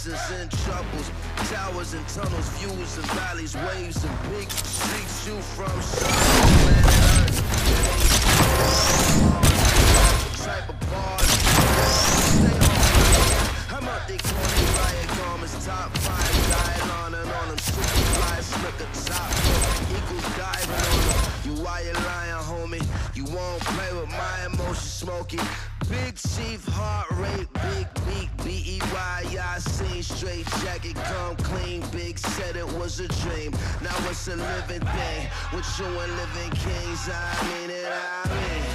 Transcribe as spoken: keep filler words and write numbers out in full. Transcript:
lessons and troubles, towers and tunnels, views and valleys, waves and big streets. You from planet Earth. Type of bars. Stay on. I'm out there calling riot garments, top five, dying on and on them. Super fly, slicker top, eagles diving on them. You why you lying, homie? You won't play with my emotions, smoky. Big chief, heart rate, big beat, B E Y, I seen straight jacket, come clean, big said it was a dream, now it's a living thing, with you and living kings, I mean it, I mean